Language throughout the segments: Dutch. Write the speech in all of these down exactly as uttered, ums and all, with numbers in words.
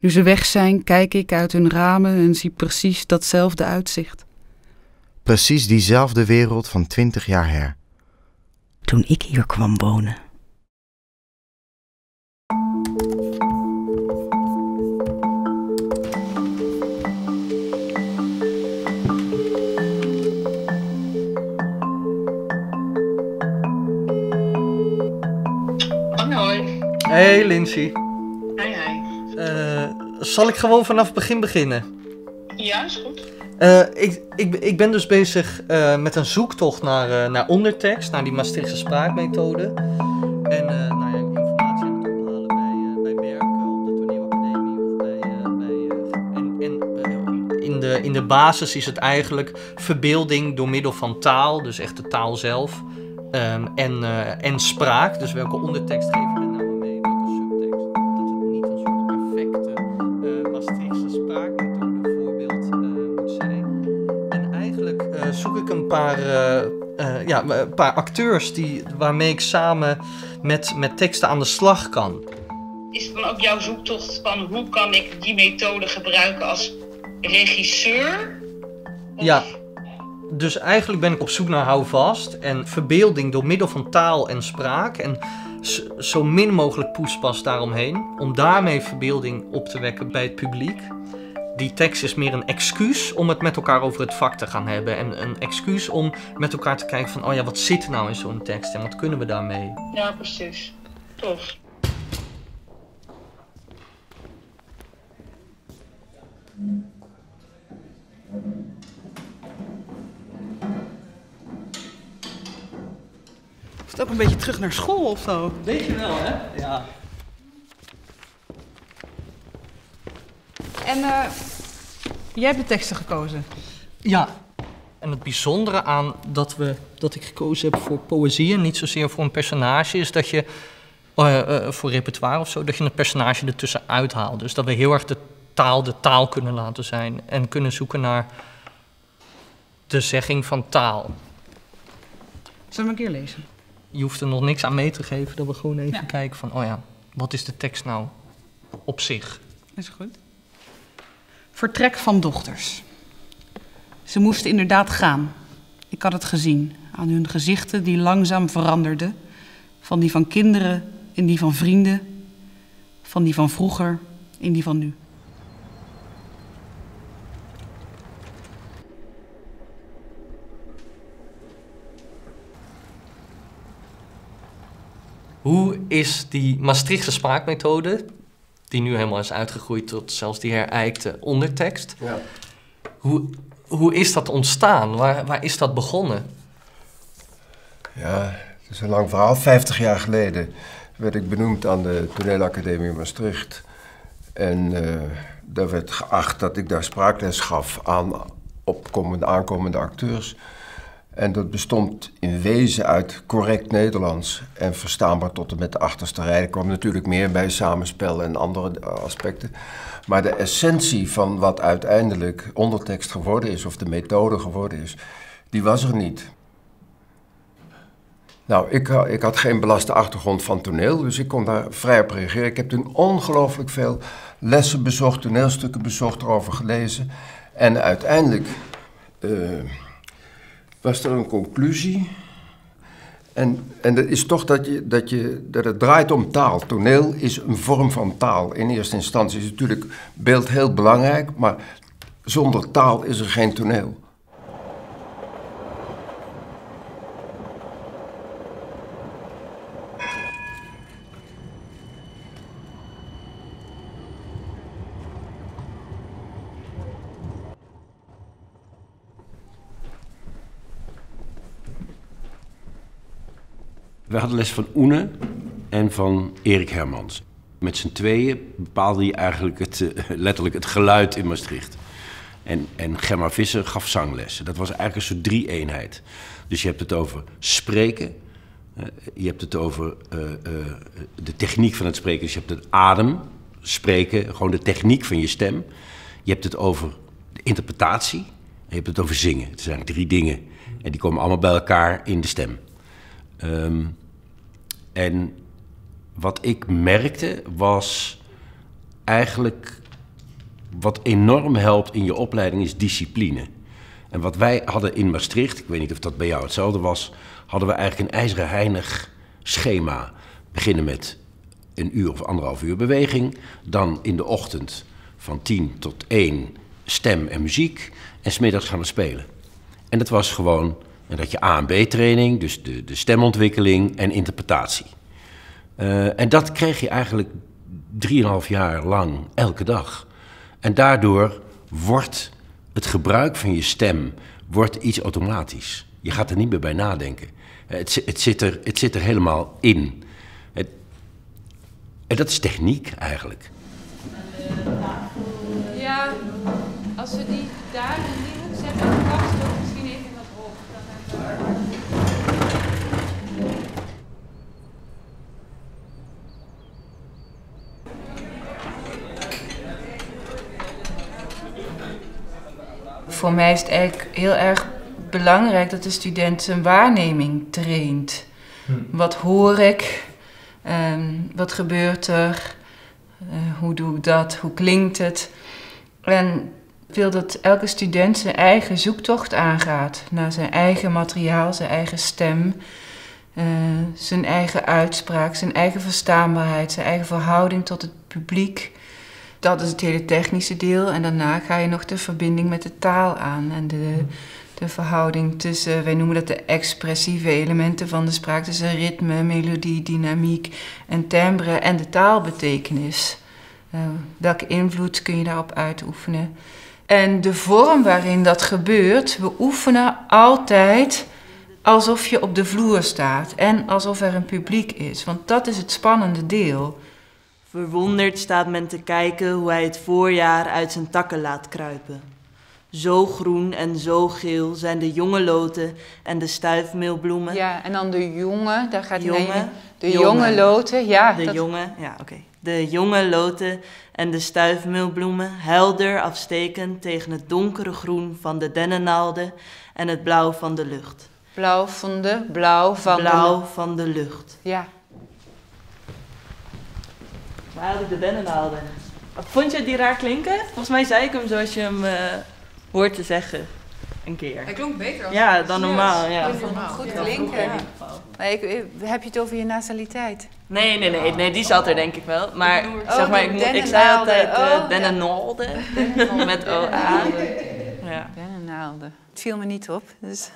Nu ze weg zijn, kijk ik uit hun ramen en zie precies datzelfde uitzicht. Precies diezelfde wereld van twintig jaar her. Toen ik hier kwam wonen. Hoi. Hey Lindsay. Hi, hi. Uh, zal ik gewoon vanaf het begin beginnen? Ja, is goed. Uh, ik, ik, ik ben dus bezig uh, met een zoektocht naar, uh, naar ondertekst, naar die Maastrichtse spraakmethode. En uh, nou ja, informatie aan het ophalen bij, uh, bij Berken op de Toneelacademie. Of bij, uh, bij, uh, en en uh, in, de, in de basis is het eigenlijk verbeelding door middel van taal, dus echt de taal zelf. Um, en, uh, en spraak, dus welke ondertekst geven we nou mee, welke subtekst. Dat het niet een soort perfecte uh, Maastrichtse spraakmethode voorbeeld uh, moet zijn. En eigenlijk uh, zoek ik een paar, uh, uh, ja, een paar acteurs die, waarmee ik samen met, met teksten aan de slag kan. Is het dan ook jouw zoektocht van hoe kan ik die methode gebruiken als regisseur? Of... Ja. Dus eigenlijk ben ik op zoek naar houvast en verbeelding door middel van taal en spraak. En zo min mogelijk poespas daaromheen. Om daarmee verbeelding op te wekken bij het publiek. Die tekst is meer een excuus om het met elkaar over het vak te gaan hebben. En een excuus om met elkaar te kijken van, oh ja, wat zit er nou in zo'n tekst en wat kunnen we daarmee? Ja, precies. Tof. Is het ook een beetje terug naar school of zo? Weet je wel, hè? Ja. En uh, jij hebt de teksten gekozen? Ja. En het bijzondere aan dat, we, dat ik gekozen heb voor poëzie en niet zozeer voor een personage, is dat je, uh, uh, voor repertoire of zo, dat je een personage ertussen uithaalt. Dus dat we heel erg de taal de taal kunnen laten zijn en kunnen zoeken naar de zegging van taal. Zullen we een keer lezen? Je hoeft er nog niks aan mee te geven, dat we gewoon even ja. kijken van, oh ja, wat is de tekst nou op zich? Is goed. Vertrek van dochters. Ze moesten inderdaad gaan. Ik had het gezien aan hun gezichten die langzaam veranderden. Van die van kinderen in die van vrienden. Van die van vroeger in die van nu. Hoe is die Maastrichtse spraakmethode, die nu helemaal is uitgegroeid tot zelfs die herijkte ondertekst, ja. hoe, hoe is dat ontstaan? Waar, waar is dat begonnen? Ja, het is een lang verhaal. Vijftig jaar geleden werd ik benoemd aan de Toneelacademie Maastricht. En uh, daar werd geacht dat ik daar spraakles gaf aan opkomende, aankomende acteurs. En dat bestond in wezen uit correct Nederlands en verstaanbaar tot en met de achterste rij. Er kwam natuurlijk meer bij samenspel en andere aspecten. Maar de essentie van wat uiteindelijk ondertekst geworden is, of de methode geworden is, die was er niet. Nou, ik, ik had geen belaste achtergrond van toneel, dus ik kon daar vrij op reageren. Ik heb toen ongelooflijk veel lessen bezocht, toneelstukken bezocht, erover gelezen. En uiteindelijk uh, was er een conclusie. En, en dat is toch dat, je, dat, je, dat het draait om taal. Toneel is een vorm van taal. In eerste instantie is natuurlijk beeld heel belangrijk, maar zonder taal is er geen toneel. We hadden les van Oene en van Erik Hermans. Met z'n tweeën bepaalde je eigenlijk het, uh, letterlijk het geluid in Maastricht. En, en Gemma Visser gaf zanglessen. Dat was eigenlijk een soort drie-eenheid. Dus je hebt het over spreken. Uh, je hebt het over uh, uh, de techniek van het spreken. Dus je hebt het adem, spreken, gewoon de techniek van je stem. Je hebt het over de interpretatie. En je hebt het over zingen. Het zijn drie dingen. En die komen allemaal bij elkaar in de stem. Um, en wat ik merkte was eigenlijk wat enorm helpt in je opleiding is discipline. En wat wij hadden in Maastricht, ik weet niet of dat bij jou hetzelfde was, hadden we eigenlijk een ijzeren heinig schema. Beginnen met een uur of anderhalf uur beweging, dan in de ochtend van tien tot één stem en muziek en 's middags gaan we spelen. En dat was gewoon, en dat je A en B-training, dus de, de stemontwikkeling en interpretatie. Uh, en dat kreeg je eigenlijk drieënhalf jaar lang elke dag. En daardoor wordt het gebruik van je stem wordt iets automatisch. Je gaat er niet meer bij nadenken. Het, het, zit, er, het zit er helemaal in. Het, en dat is techniek eigenlijk. Ja, als we die daar in die hoek zetten, dan kan ze ook misschien even wat hoog. Voor mij is het eigenlijk heel erg belangrijk dat de student zijn waarneming traint. Hm. Wat hoor ik? Um, wat gebeurt er? Uh, hoe doe ik dat? Hoe klinkt het? En ik wil dat elke student zijn eigen zoektocht aangaat naar zijn eigen materiaal, zijn eigen stem, uh, zijn eigen uitspraak, zijn eigen verstaanbaarheid, zijn eigen verhouding tot het publiek. Dat is het hele technische deel. En daarna ga je nog de verbinding met de taal aan. En de, de verhouding tussen, wij noemen dat de expressieve elementen van de spraak. Tussen ritme, melodie, dynamiek en timbre en de taalbetekenis. Uh, welke invloed kun je daarop uitoefenen? En de vorm waarin dat gebeurt, we oefenen altijd alsof je op de vloer staat. En alsof er een publiek is. Want dat is het spannende deel. Verwonderd staat men te kijken hoe hij het voorjaar uit zijn takken laat kruipen. Zo groen en zo geel zijn de jonge loten en de stuifmeelbloemen. Ja, en dan de jonge, daar gaat jonge, hij De jonge, jonge loten, ja. De dat... jonge, ja, oké. Okay. De jonge loten en de stuifmeelbloemen, helder afstekend tegen het donkere groen van de dennennaalden en het blauw van de lucht. Blauw van de, blauw van blauw de... van de lucht. Ja. Waar had ik de dennennaalden? Vond je die raar klinken? Volgens mij zei ik hem zoals je hem uh, hoort te zeggen. Een keer. Hij klonk beter als ja, dan normaal. Ja. Ik vond hem goed ja, klinken. Ja. Maar ik, ik, heb je het over je nasaliteit? Nee, nee, nee, nee, die zat er denk ik wel. Maar oh, zeg maar, ik, ik zei altijd uh, oh, dennennaalden. Ja. Met O A. Ja. Dennennaalden. Het viel me niet op. Dus...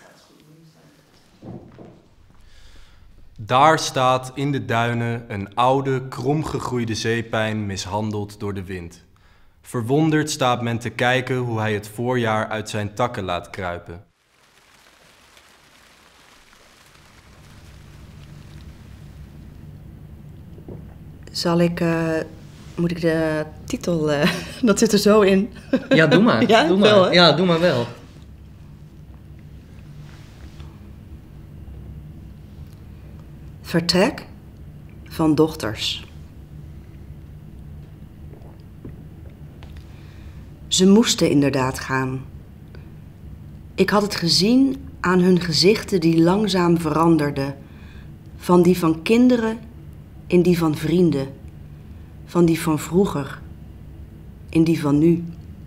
Daar staat in de duinen een oude, kromgegroeide zeepijn mishandeld door de wind. Verwonderd staat men te kijken hoe hij het voorjaar uit zijn takken laat kruipen. Zal ik, uh, moet ik de titel, uh, dat zit er zo in. Ja, doe maar. Ja, doe maar. Wel, ja, doe maar wel. Vertrek van dochters. Ze moesten inderdaad gaan. Ik had het gezien aan hun gezichten die langzaam veranderden. Van die van kinderen in die van vrienden. Van die van vroeger in die van nu.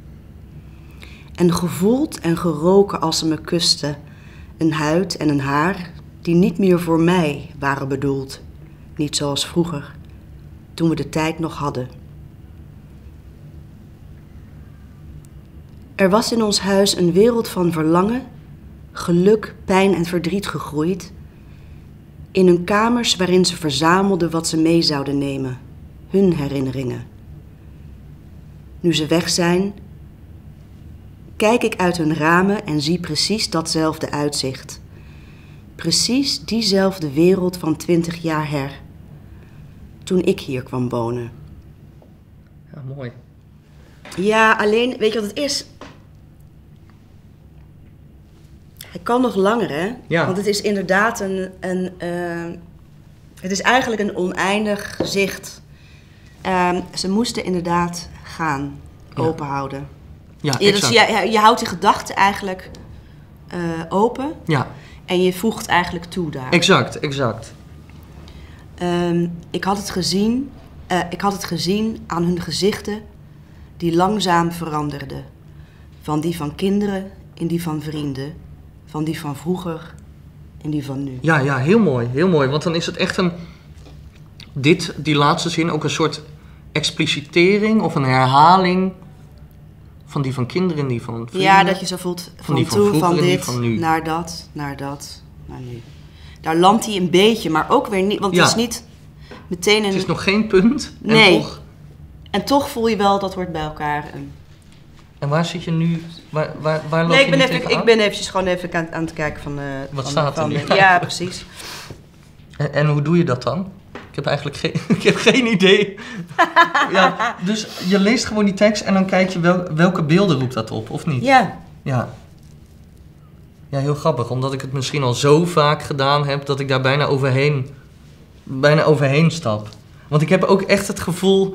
En gevoeld en geroken als ze me kusten. Een huid en een haar die niet meer voor mij waren bedoeld. Niet zoals vroeger, toen we de tijd nog hadden. Er was in ons huis een wereld van verlangen, geluk, pijn en verdriet gegroeid. In hun kamers waarin ze verzamelden wat ze mee zouden nemen. Hun herinneringen. Nu ze weg zijn, kijk ik uit hun ramen en zie precies datzelfde uitzicht. Precies diezelfde wereld van twintig jaar her. Toen ik hier kwam wonen. Ja, mooi. Ja, alleen, weet je wat het is? Hij kan nog langer, hè? Ja. Want het is inderdaad een... een uh, het is eigenlijk een oneindig gezicht. Uh, ze moesten inderdaad gaan, ja. openhouden. Ja, ja, dus je, je houdt je gedachten eigenlijk uh, open. Ja. En je voegt eigenlijk toe daar. Exact, exact. Um, ik had het gezien, uh, ik had het gezien aan hun gezichten die langzaam veranderde. Van die van kinderen in die van vrienden. Van die van vroeger in die van nu. Ja, ja, heel mooi, heel mooi. Want dan is het echt een... Dit, die laatste zin, ook een soort explicitering of een herhaling van die van kinderen en die van vrienden. Ja, dat je zo voelt van, van die van toe, vroeger van en die dit, van nu. naar dat, naar dat, naar nu. Daar landt hij een beetje, maar ook weer niet, want Ja. het is niet meteen een... Het is nog geen punt. Nee. En toch, En toch voel je wel dat hoort bij elkaar. En... en waar zit je nu? Waar, waar, waar loop Nee, ik je ben, nu even, tegenaan? ik ben eventjes gewoon even aan, aan het kijken van... Uh, Wat van, staat er van, nu? Ja, precies. En, en hoe doe je dat dan? Ik heb eigenlijk geen, ik heb geen idee. Ja, dus je leest gewoon die tekst en dan kijk je wel, welke beelden roept dat op, of niet? Ja. Ja. Ja, heel grappig, omdat ik het misschien al zo vaak gedaan heb dat ik daar bijna overheen, bijna overheen stap. Want ik heb ook echt het gevoel,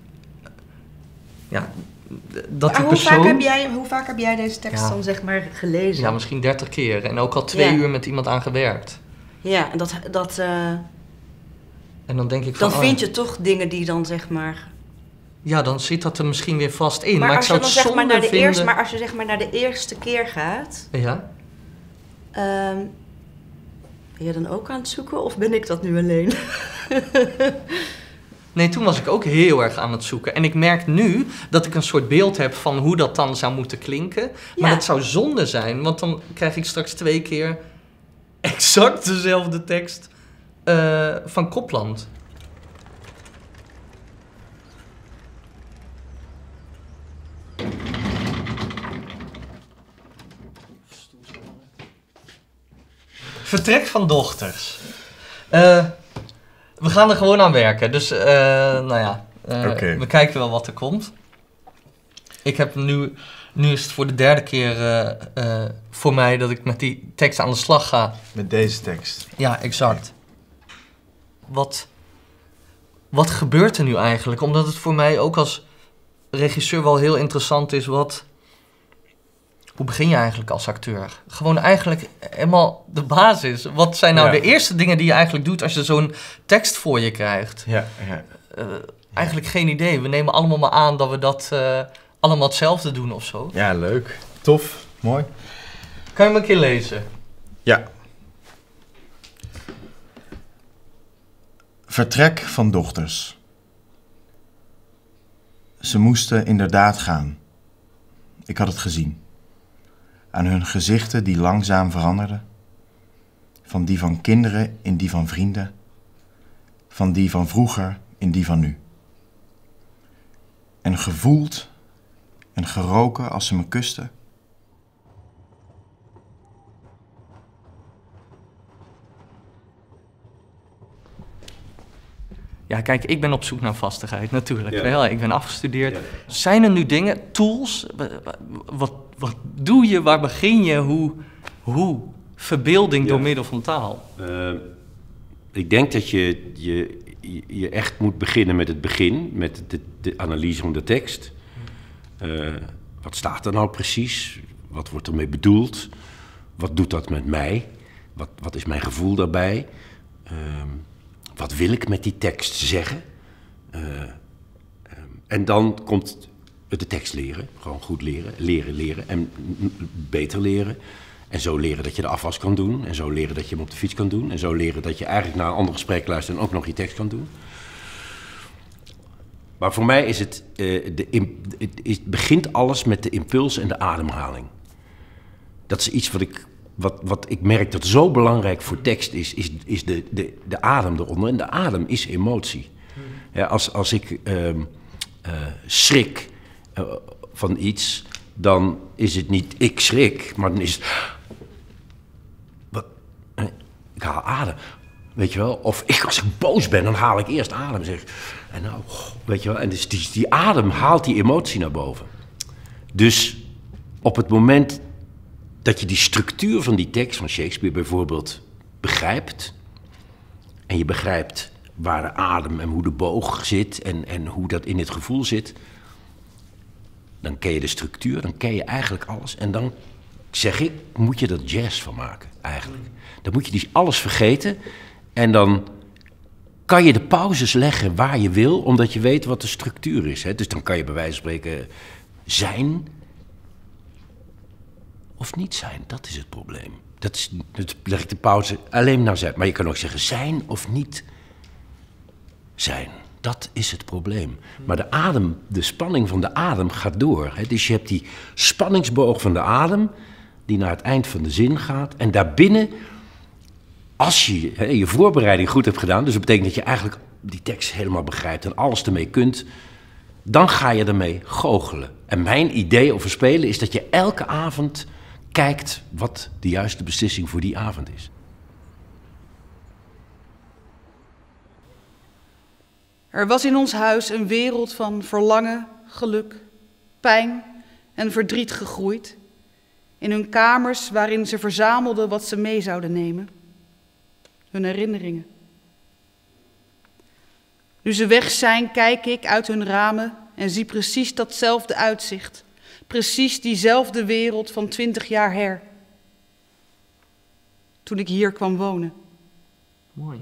ja, dat Maar die hoe, persoon... vaak heb jij, hoe vaak heb jij deze tekst Ja. dan zeg maar gelezen? Ja, misschien dertig keer en ook al twee Ja. uur met iemand aan gewerkt. Ja, en dat... dat uh, En dan denk ik van... dan oh, vind je toch dingen die dan zeg maar... Ja, dan zit dat er misschien weer vast in. Maar, Maar, als ik zou je dan het zeg maar zonde naar de vinden... eerste, maar als je zeg maar naar de eerste keer gaat... Ja? Um, ben je dan ook aan het zoeken of ben ik dat nu alleen? Nee, toen was ik ook heel erg aan het zoeken. En ik merk nu dat ik een soort beeld heb van hoe dat dan zou moeten klinken. Maar Ja. dat zou zonde zijn, want dan krijg ik straks twee keer exact dezelfde tekst uh, van Copland. Vertrek van dochters. Uh, we gaan er gewoon aan werken. Dus, uh, nou ja, uh, okay. we kijken wel wat er komt. Ik heb nu, nu is het voor de derde keer uh, uh, voor mij dat ik met die tekst aan de slag ga. Met deze tekst? Ja, exact. Wat, wat gebeurt er nu eigenlijk? Omdat het voor mij ook als regisseur wel heel interessant is, wat... Hoe begin je eigenlijk als acteur? Gewoon eigenlijk helemaal de basis. Wat zijn nou ja. de eerste dingen die je eigenlijk doet als je zo'n tekst voor je krijgt? Ja, ja. Uh, eigenlijk geen idee. We nemen allemaal maar aan dat we dat uh, allemaal hetzelfde doen of zo. Ja, leuk. Tof. Mooi. Kan je hem een keer lezen? Ja. Vertrek van dochters. Ze moesten inderdaad gaan. Ik had het gezien. Aan hun gezichten die langzaam veranderden. Van die van kinderen in die van vrienden. Van die van vroeger in die van nu. En gevoeld en geroken als ze me kusten. Ja, kijk, ik ben op zoek naar vastigheid, natuurlijk. Ja. Wel, ik ben afgestudeerd. Ja. Zijn er nu dingen, tools? Wat, wat doe je? Waar begin je? Hoe? hoe? Verbeelding ja. door middel van taal. Uh, ik denk dat je, je, je echt moet beginnen met het begin. Met de, de analyse van de tekst. Uh, wat staat er nou precies? Wat wordt ermee bedoeld? Wat doet dat met mij? Wat, wat is mijn gevoel daarbij? Uh, Wat wil ik met die tekst zeggen? Uh, um, en dan komt de tekst leren. Gewoon goed leren. Leren, leren. En beter leren. En zo leren dat je de afwas kan doen. En zo leren dat je hem op de fiets kan doen. En zo leren dat je eigenlijk naar een ander gesprek luistert en ook nog je tekst kan doen. Maar voor mij is het, uh, de, het, het begint alles met de impuls en de ademhaling. Dat is iets wat ik... Wat, wat ik merk dat zo belangrijk voor tekst is, is, is de, de, de adem eronder. En de adem is emotie. Ja, als, als ik uh, uh, schrik uh, van iets, dan is het niet ik schrik, maar dan is het... Wat, uh, ik haal adem, weet je wel. Of ik, als ik boos ben, dan haal ik eerst adem. Zeg. En nou, weet je wel. En dus die, die adem haalt die emotie naar boven. Dus op het moment... dat je die structuur van die tekst van Shakespeare bijvoorbeeld begrijpt. En je begrijpt waar de adem en hoe de boog zit en, en hoe dat in het gevoel zit. Dan ken je de structuur, dan ken je eigenlijk alles. En dan, zeg ik, moet je er jazz van maken, eigenlijk. Dan moet je die alles vergeten en dan kan je de pauzes leggen waar je wil, omdat je weet wat de structuur is. Hè? Dus dan kan je bij wijze van spreken zijn of niet zijn. Dat is het probleem. Dat, is, dat leg ik de pauze alleen naar zijn. Maar je kan ook zeggen zijn of niet zijn. Dat is het probleem. Maar de adem, de spanning van de adem gaat door. Hè? Dus je hebt die spanningsboog van de adem die naar het eind van de zin gaat. En daarbinnen, als je hè, je voorbereiding goed hebt gedaan, dus dat betekent dat je eigenlijk die tekst helemaal begrijpt en alles ermee kunt, dan ga je ermee goochelen. En mijn idee over spelen is dat je elke avond kijkt wat de juiste beslissing voor die avond is. Er was in ons huis een wereld van verlangen, geluk, pijn en verdriet gegroeid. In hun kamers waarin ze verzamelden wat ze mee zouden nemen. Hun herinneringen. Nu ze weg zijn, kijk ik uit hun ramen en zie precies datzelfde uitzicht. Precies diezelfde wereld van twintig jaar her. Toen ik hier kwam wonen. Mooi.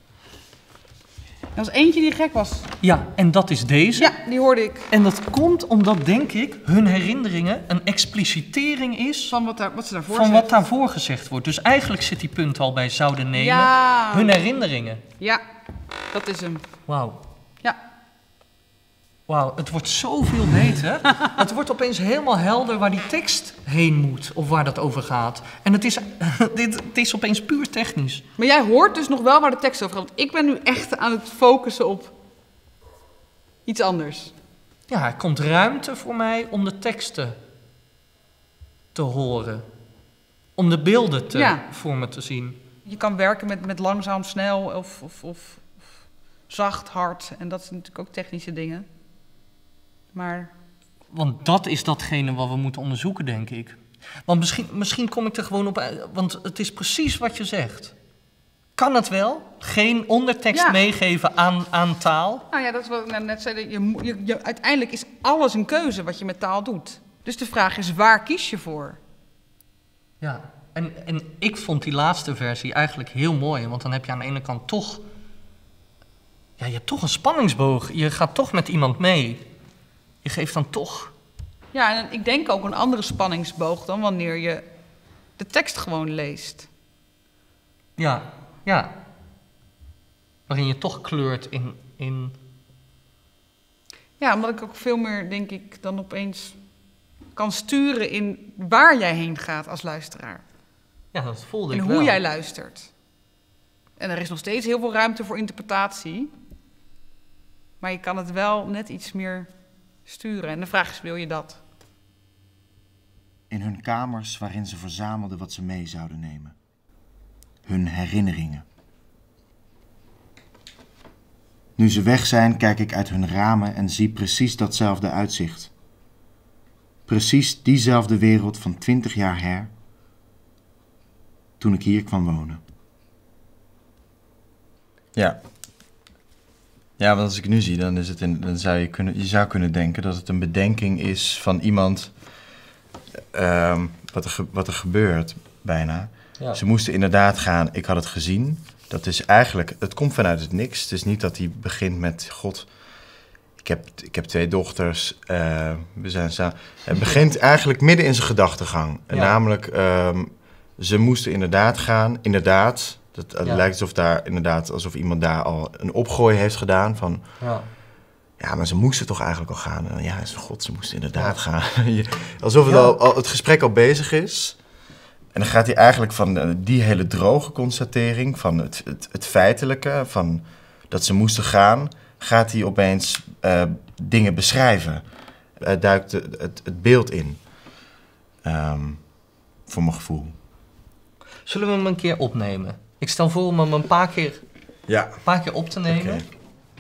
Er was eentje die gek was. Ja, en dat is deze. Ja, die hoorde ik. En dat komt omdat, denk ik, hun herinneringen een explicitering is van wat, daar, wat ze daarvoor van zegt. wat daarvoor gezegd wordt. Dus eigenlijk zit die punt al bij zouden nemen. Ja. Hun herinneringen. Ja, dat is hem. Wauw. Ja. Wauw, het wordt zoveel beter. Het wordt opeens helemaal helder waar die tekst heen moet. Of waar dat over gaat. En het is, dit, het is opeens puur technisch. Maar jij hoort dus nog wel waar de tekst over gaat. Want ik ben nu echt aan het focussen op iets anders. Ja, er komt ruimte voor mij om de teksten te horen. Om de beelden te, ja. voor me te zien. Je kan werken met, met langzaam, snel of, of, of, of zacht, hard. En dat zijn natuurlijk ook technische dingen. Maar... Want dat is datgene wat we moeten onderzoeken, denk ik. Want misschien, misschien kom ik er gewoon op... Want het is precies wat je zegt. Kan het wel? Geen ondertekst ja. meegeven aan, aan taal? Nou ja, dat is wat ik net zei. Je, je, je, uiteindelijk is alles een keuze wat je met taal doet. Dus de vraag is, waar kies je voor? Ja, en, en ik vond die laatste versie eigenlijk heel mooi. Want dan heb je aan de ene kant toch... Ja, je hebt toch een spanningsboog. Je gaat toch met iemand mee. Je geeft dan toch... Ja, en ik denk ook een andere spanningsboog dan wanneer je de tekst gewoon leest. Ja, ja. Waarin je toch kleurt in, in... Ja, omdat ik ook veel meer, denk ik, dan opeens kan sturen in waar jij heen gaat als luisteraar. Ja, dat voelde ik wel. En hoe jij luistert. En er is nog steeds heel veel ruimte voor interpretatie. Maar je kan het wel net iets meer sturen. En de vraag is, wil je dat? In hun kamers waarin ze verzamelden wat ze mee zouden nemen. Hun herinneringen. Nu ze weg zijn, kijk ik uit hun ramen en zie precies datzelfde uitzicht. Precies diezelfde wereld van twintig jaar her, toen ik hier kwam wonen. Ja. Ja, want als ik nu zie, dan, is het in, dan zou je, kunnen, je zou kunnen denken dat het een bedenking is van iemand, uh, wat, er, wat er gebeurt, bijna. Ja. Ze moesten inderdaad gaan, ik had het gezien. Dat is eigenlijk, het komt vanuit het niks. Het is niet dat hij begint met, God, ik heb, ik heb twee dochters, uh, we zijn samen. Het begint eigenlijk midden in zijn gedachtegang. Ja. Namelijk, um, ze moesten inderdaad gaan, inderdaad. Het ja. lijkt alsof, daar, inderdaad, alsof iemand daar al een opgooi heeft gedaan van... Ja. Ja, maar ze moesten toch eigenlijk al gaan. En ja, God, ze moesten inderdaad ja. gaan. Alsof het, ja. al, al, het gesprek al bezig is. En dan gaat hij eigenlijk van die hele droge constatering, van het, het, het feitelijke, van dat ze moesten gaan, gaat hij opeens uh, dingen beschrijven. Hij duikt het, het, het beeld in. Um, voor mijn gevoel. Zullen we hem een keer opnemen? Ik stel voor om hem een paar keer, ja. een paar keer op te nemen. Okay.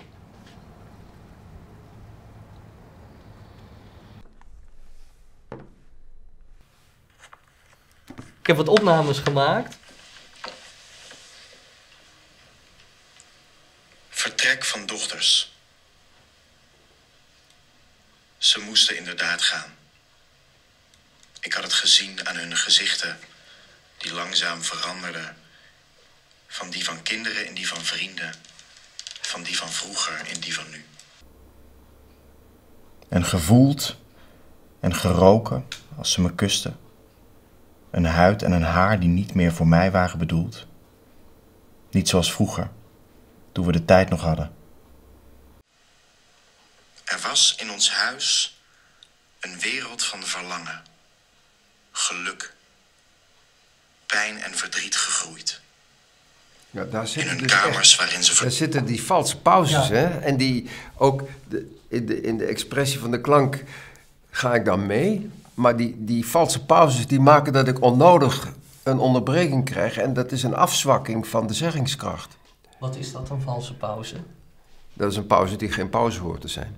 Ik heb wat opnames gemaakt. Vertrek van dochters. Ze moesten inderdaad gaan. Ik had het gezien aan hun gezichten, die langzaam veranderden, van die van kinderen in die van vrienden, van die van vroeger in die van nu. En gevoeld en geroken als ze me kusten. Een huid en een haar die niet meer voor mij waren bedoeld. Niet zoals vroeger, toen we de tijd nog hadden. Er was in ons huis een wereld van verlangen, geluk, pijn en verdriet gegroeid. Ja, daar zitten in hun dus kamers echt, waarin ze... Daar zitten die valse pauzes, Ja. hè? En die ook de, in, de, in de expressie van de klank ga ik dan mee. Maar die, die valse pauzes die maken dat ik onnodig een onderbreking krijg. En dat is een afzwakking van de zeggingskracht. Wat is dat, een valse pauze? Dat is een pauze die geen pauze hoort te zijn.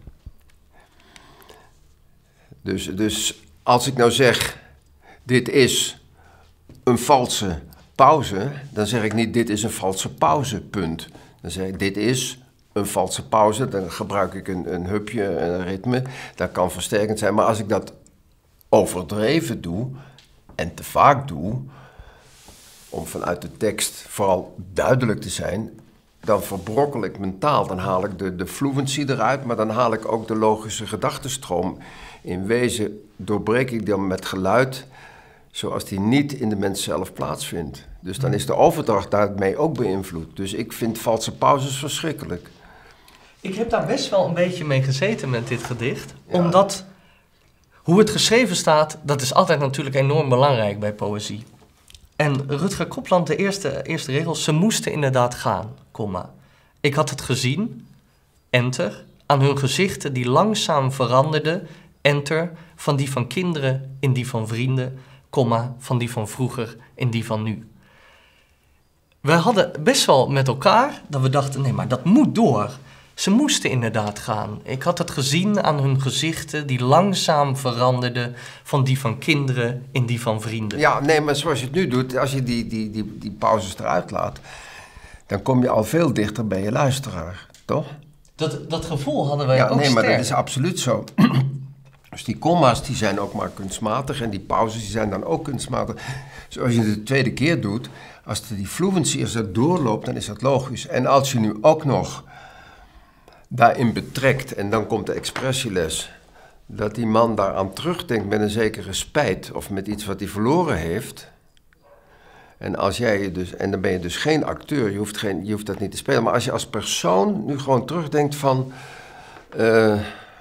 Dus, dus als ik nou zeg, dit is een valse pauze, dan zeg ik niet, dit is een valse pauze, punt. Dan zeg ik, dit is een valse pauze, dan gebruik ik een, een hupje, een ritme, dat kan versterkend zijn. Maar als ik dat overdreven doe, en te vaak doe, om vanuit de tekst vooral duidelijk te zijn, dan verbrokkel ik mijn taal. Dan haal ik de, de fluency eruit, maar dan haal ik ook de logische gedachtenstroom. In wezen doorbreek ik dan met geluid zoals die niet in de mens zelf plaatsvindt. Dus dan is de overdracht daarmee ook beïnvloed. Dus ik vind valse pauzes verschrikkelijk. Ik heb daar best wel een beetje mee gezeten met dit gedicht. Ja. Omdat hoe het geschreven staat, dat is altijd natuurlijk enorm belangrijk bij poëzie. En Rutger Kopland, de eerste, eerste regels, ze moesten inderdaad gaan, komma. Ik had het gezien, enter, aan hun gezichten die langzaam veranderden, enter, van die van kinderen in die van vrienden, komma, van die van vroeger in die van nu. We hadden best wel met elkaar dat we dachten, nee, maar dat moet door. Ze moesten inderdaad gaan. Ik had het gezien aan hun gezichten die langzaam veranderden van die van kinderen in die van vrienden. Ja, nee, maar zoals je het nu doet, als je die, die, die, die pauzes eruit laat, dan kom je al veel dichter bij je luisteraar, toch? Dat, dat gevoel hadden wij Ja, ook nee, maar sterk. dat is absoluut zo. Dus die komma's die zijn ook maar kunstmatig en die pauzes die zijn dan ook kunstmatig. Zoals je het de tweede keer doet, als de, die fluency als dat doorloopt, dan is dat logisch. En als je nu ook nog daarin betrekt, en dan komt de expressieles, dat die man daaraan terugdenkt met een zekere spijt of met iets wat hij verloren heeft. En, als jij je dus, en dan ben je dus geen acteur, je hoeft, geen, je hoeft dat niet te spelen. Maar als je als persoon nu gewoon terugdenkt van Uh,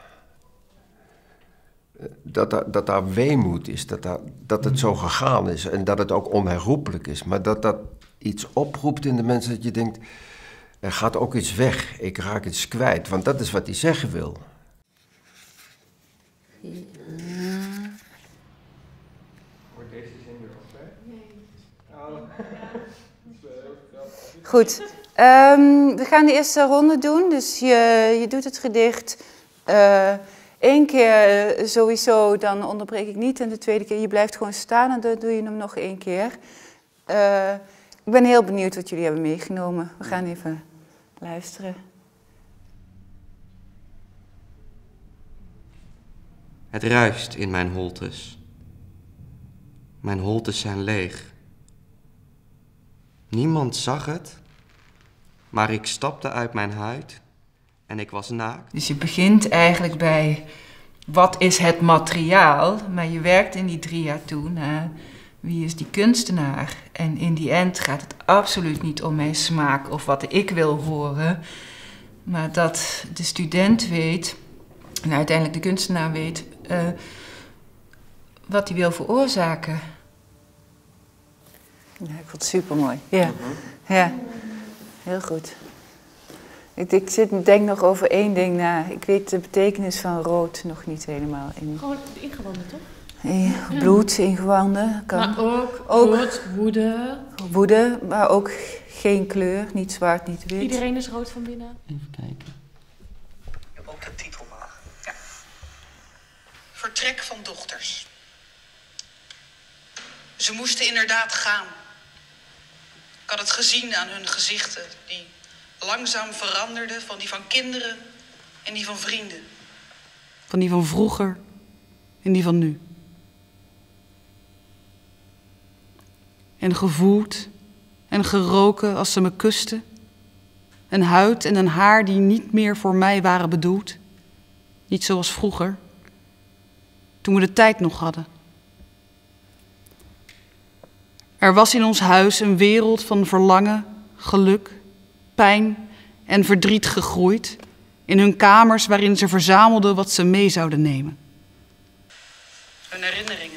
dat, dat, dat daar weemoed is, dat, daar, dat het zo gegaan is en dat het ook onherroepelijk is. Maar dat dat iets oproept in de mensen dat je denkt, er gaat ook iets weg, ik raak iets kwijt. Want dat is wat hij zeggen wil. Ja. Wordt deze zin weer opgezet? Nee. Goed, um, we gaan de eerste ronde doen. Dus je, je doet het gedicht uh, één keer uh, sowieso, dan onderbreek ik niet. En de tweede keer, je blijft gewoon staan en dan doe je hem nog één keer. Uh, ik ben heel benieuwd wat jullie hebben meegenomen. We gaan even luisteren. Het ruist in mijn holtes. Mijn holtes zijn leeg. Niemand zag het, maar ik stapte uit mijn huid en ik was naakt. Dus je begint eigenlijk bij wat is het materiaal, maar je werkt in die drie jaar toe naar wie is die kunstenaar. En in die end gaat het absoluut niet om mijn smaak of wat ik wil horen, maar dat de student weet, en uiteindelijk de kunstenaar weet, uh, wat hij wil veroorzaken. Ja, ik vond het supermooi. Ja, ja. Heel goed. Ik, ik zit, denk nog over één ding na. Ik weet de betekenis van rood nog niet helemaal. In, Gewoon ingewanden, toch? in bloed, ingewanden. Kan. Maar ook, ook rood, woede. Woede, maar ook geen kleur. Niet zwart, niet wit. Iedereen is rood van binnen. Even kijken. Op de titel mag. Ja. Vertrek van dochters. Ze moesten inderdaad gaan. Ik had het gezien aan hun gezichten, die langzaam veranderden van die van kinderen en die van vrienden. Van die van vroeger en die van nu. En gevoeld en geroken als ze me kusten. Een huid en een haar die niet meer voor mij waren bedoeld. Niet zoals vroeger, toen we de tijd nog hadden. Er was in ons huis een wereld van verlangen, geluk, pijn en verdriet gegroeid in hun kamers waarin ze verzamelden wat ze mee zouden nemen. Hun herinneringen.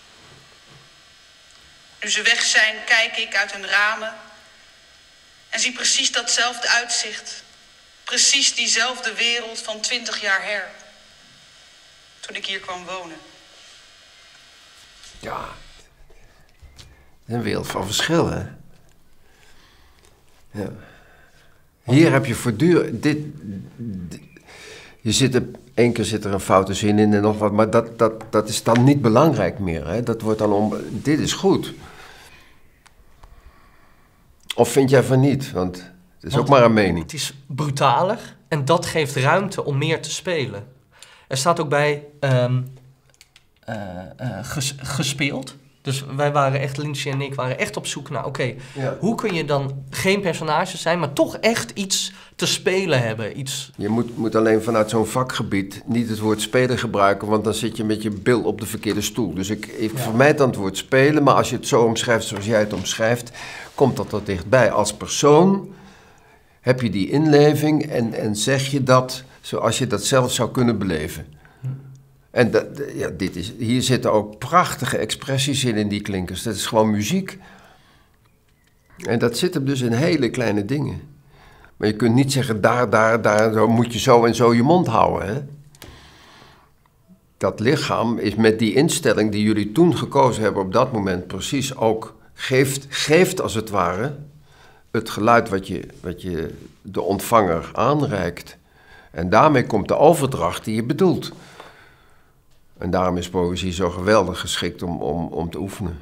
Nu ze weg zijn, kijk ik uit hun ramen en zie precies datzelfde uitzicht. Precies diezelfde wereld van twintig jaar her. Toen ik hier kwam wonen. Ja, een wereld van verschil, hè? Ja. Hier heb je voortdurend... Dit, dit, je zit er, één keer zit er een foute zin in en nog wat, maar dat, dat, dat is dan niet belangrijk meer, hè? Dat wordt dan om... Dit is goed. Of vind jij van niet? Want het is Want ook maar een mening. Het is brutaler en dat geeft ruimte om meer te spelen. Er staat ook bij um, uh, uh, ges, gespeeld. Dus wij waren echt, Lindsay en ik waren echt op zoek naar... Oké, okay, ja. hoe kun je dan geen personage zijn, maar toch echt iets te spelen hebben? Iets... Je moet, moet alleen vanuit zo'n vakgebied niet het woord spelen gebruiken... want dan zit je met je bil op de verkeerde stoel. Dus ik, ik ja. vermijd dan het woord spelen, maar als je het zo omschrijft zoals jij het omschrijft... komt dat er dichtbij. Als persoon heb je die inleving en, en zeg je dat zoals je dat zelf zou kunnen beleven. En dat, ja, dit is, hier zitten ook prachtige expressies in, in die klinkers. Dat is gewoon muziek. En dat zit hem dus in hele kleine dingen. Maar je kunt niet zeggen, daar, daar, daar, zo moet je zo en zo je mond houden. Hè? Dat lichaam is met die instelling die jullie toen gekozen hebben op dat moment precies ook... geeft, geeft als het ware het geluid wat je, wat je de ontvanger aanreikt. En daarmee komt de overdracht die je bedoelt. En daarom is poëzie zo geweldig geschikt om, om, om te oefenen.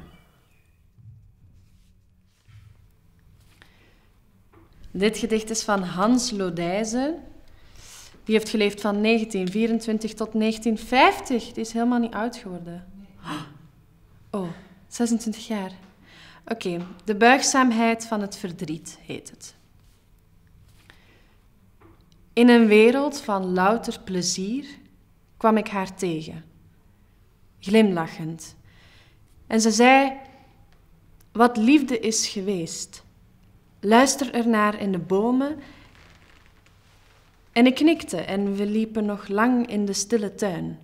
Dit gedicht is van Hans Lodijzen. Die heeft geleefd van negentien vierentwintig tot negentien vijftig. Die is helemaal niet oud geworden. Oh, zesentwintig jaar. Oké, okay. De buigzaamheid van het verdriet heet het. In een wereld van louter plezier kwam ik haar tegen, glimlachend. En ze zei, wat liefde is geweest. Luister ernaar in de bomen. En ik knikte en we liepen nog lang in de stille tuin.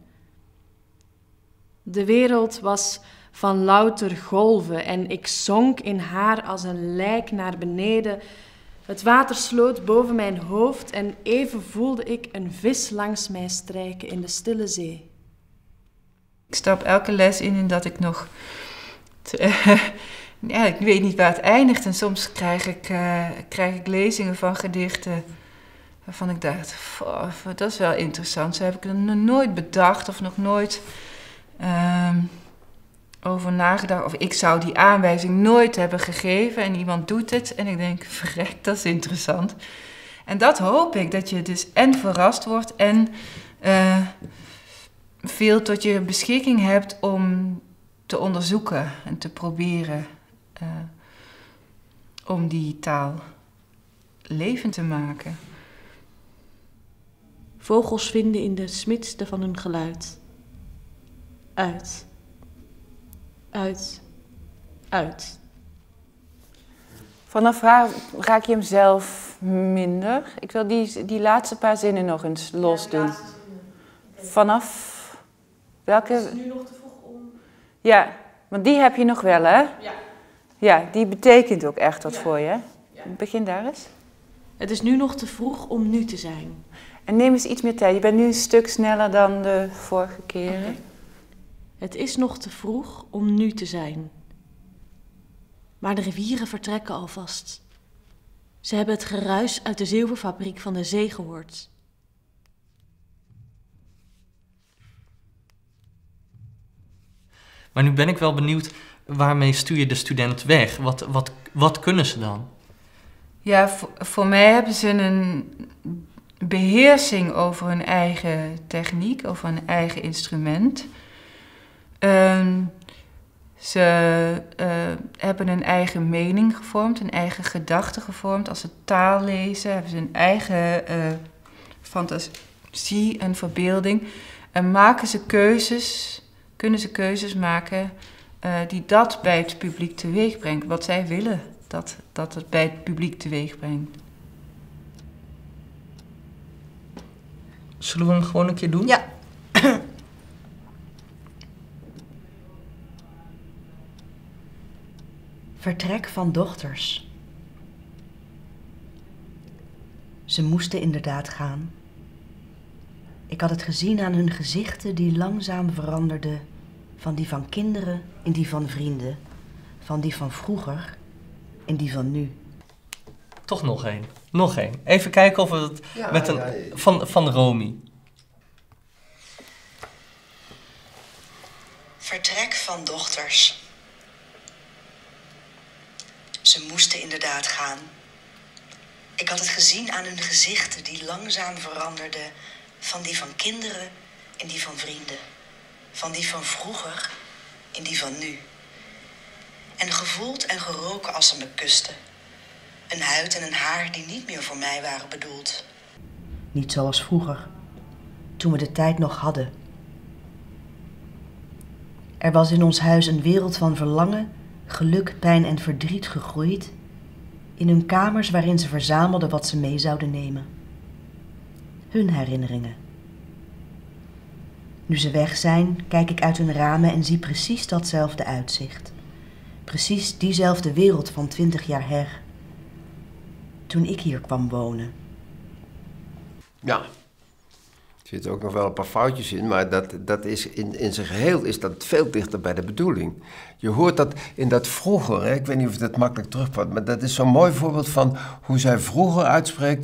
De wereld was van louter golven en ik zonk in haar als een lijk naar beneden. Het water sloot boven mijn hoofd en even voelde ik een vis langs mij strijken in de stille zee. Ik stap elke les in en dat ik nog... Te, uh, ja, ik weet niet waar het eindigt en soms krijg ik, uh, krijg ik lezingen van gedichten waarvan ik dacht, oh, dat is wel interessant. Zo heb ik er nog nooit bedacht of nog nooit... Uh, over nagedacht, of ik zou die aanwijzing nooit hebben gegeven en iemand doet het en ik denk, verrek, dat is interessant. En dat hoop ik, dat je dus en verrast wordt en uh, veel tot je beschikking hebt om te onderzoeken en te proberen uh, om die taal levend te maken. Vogels vinden in de smidste van hun geluid uit. Uit, uit. Vanaf waar raak je hem zelf minder? Ik wil die, die laatste paar zinnen nog eens los doen. Ja, vanaf welke... Het is nu nog te vroeg om... Ja, want die heb je nog wel, hè? Ja. Ja, die betekent ook echt wat ja. voor je, hè? Ja. Begin daar eens. Het is nu nog te vroeg om nu te zijn. En neem eens iets meer tijd. Je bent nu een stuk sneller dan de vorige keren. Okay. Het is nog te vroeg om nu te zijn. Maar de rivieren vertrekken alvast. Ze hebben het geruis uit de zilverfabriek van de zee gehoord. Maar nu ben ik wel benieuwd, waarmee stuur je de student weg? Wat, wat, wat kunnen ze dan? Ja, voor, voor mij hebben ze een beheersing over hun eigen techniek, over hun eigen instrument. Um, Ze uh, hebben een eigen mening gevormd, een eigen gedachte gevormd. Als ze taal lezen, hebben ze een eigen uh, fantasie en verbeelding. En maken ze keuzes, kunnen ze keuzes maken uh, die dat bij het publiek teweeg brengt. Wat zij willen dat, dat het bij het publiek teweeg brengt. Zullen we hem gewoon een keer doen? Ja. Vertrek van dochters. Ze moesten inderdaad gaan. Ik had het gezien aan hun gezichten die langzaam veranderden, van die van kinderen in die van vrienden, van die van vroeger in die van nu. Toch nog één. Nog één. Even kijken of we het ja, met een ja, ja. van van Romy. Vertrek van dochters. Ze moesten inderdaad gaan. Ik had het gezien aan hun gezichten die langzaam veranderden, van die van kinderen in die van vrienden, van die van vroeger in die van nu. En gevoeld en geroken als ze me kusten. Een huid en een haar die niet meer voor mij waren bedoeld. Niet zoals vroeger, toen we de tijd nog hadden. Er was in ons huis een wereld van verlangen, geluk, pijn en verdriet gegroeid, in hun kamers waarin ze verzamelden wat ze mee zouden nemen. Hun herinneringen. Nu ze weg zijn, kijk ik uit hun ramen en zie precies datzelfde uitzicht. Precies diezelfde wereld van twintig jaar her. Toen ik hier kwam wonen. Ja, er zitten ook nog wel een paar foutjes in, maar dat, dat is in, in zijn geheel is dat veel dichter bij de bedoeling. Je hoort dat in dat vroeger, hè, ik weet niet of je dat makkelijk terugvat, maar dat is zo'n mooi voorbeeld van hoe zij vroeger uitspreekt.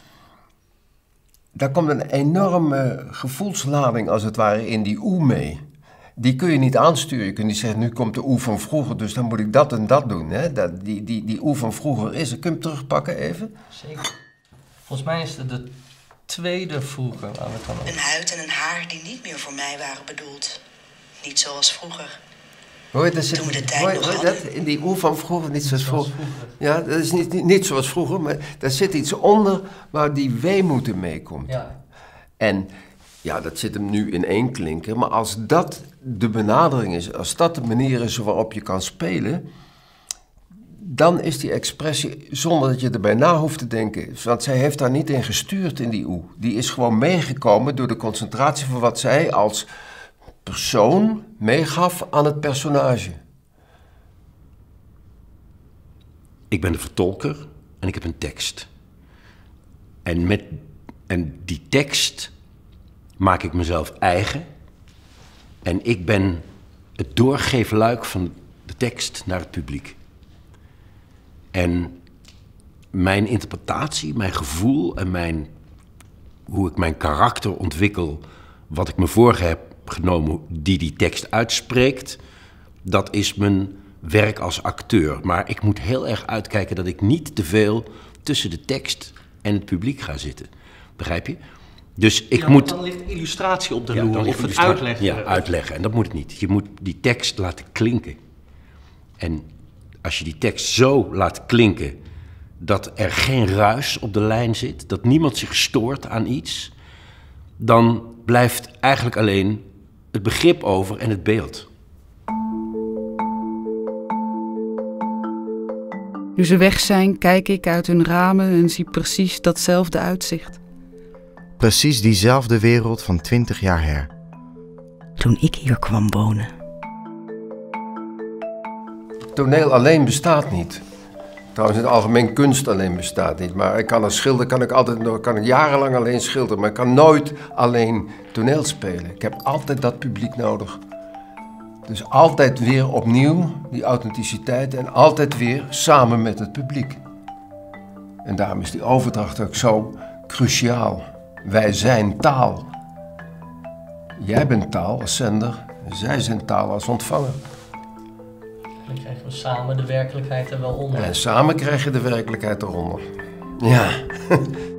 Daar komt een enorme gevoelslading als het ware in die oe mee. Die kun je niet aansturen. Je kunt niet zeggen, nu komt de oe van vroeger, dus dan moet ik dat en dat doen. Hè? Dat, die, die, die oe van vroeger is. Kun je hem terugpakken even? Zeker. Volgens mij is het de tweede vroeger. Waar we dan een huid en een haar die niet meer voor mij waren bedoeld. Niet zoals vroeger. Hoor je, dat zit, Toen we de tijd hoor je, nog hoor je hadden. dat? In die oe van vroeger, niet zoals vroeger. Ja, dat is niet, niet, niet zoals vroeger, maar daar zit iets onder waar die weemoed in meekomt. Ja. En ja, dat zit hem nu in één klinker. Maar als dat de benadering is, als dat de manier is waarop je kan spelen, dan is die expressie zonder dat je erbij na hoeft te denken. Want zij heeft daar niet in gestuurd in die oe. Die is gewoon meegekomen door de concentratie van wat zij als persoon meegaf aan het personage. Ik ben de vertolker en ik heb een tekst. En, met, en die tekst maak ik mezelf eigen. En ik ben het doorgeefluik van de tekst naar het publiek. En mijn interpretatie, mijn gevoel en mijn, hoe ik mijn karakter ontwikkel, wat ik me voor heb genomen die die tekst uitspreekt, dat is mijn werk als acteur. Maar ik moet heel erg uitkijken dat ik niet te veel tussen de tekst en het publiek ga zitten. Begrijp je? Dus ik ja, moet... dan ligt illustratie op de ja, loer, of het uitleggen. Ja, uitleggen. En dat moet het niet. Je moet die tekst laten klinken. En als je die tekst zo laat klinken dat er geen ruis op de lijn zit, dat niemand zich stoort aan iets, dan blijft eigenlijk alleen het begrip over en het beeld. Nu ze weg zijn, kijk ik uit hun ramen en zie precies datzelfde uitzicht. Precies diezelfde wereld van twintig jaar her. Toen ik hier kwam wonen. Toneel alleen bestaat niet. Trouwens, in het algemeen kunst alleen bestaat niet. Maar ik kan als schilder kan ik altijd nog, kan ik jarenlang alleen schilderen, maar ik kan nooit alleen toneel spelen. Ik heb altijd dat publiek nodig. Dus altijd weer opnieuw die authenticiteit en altijd weer samen met het publiek. En daarom is die overdracht ook zo cruciaal. Wij zijn taal. Jij bent taal als zender, zij zijn taal als ontvanger. Dan krijgen we samen de werkelijkheid er wel onder. En samen krijg je de werkelijkheid eronder. Ja.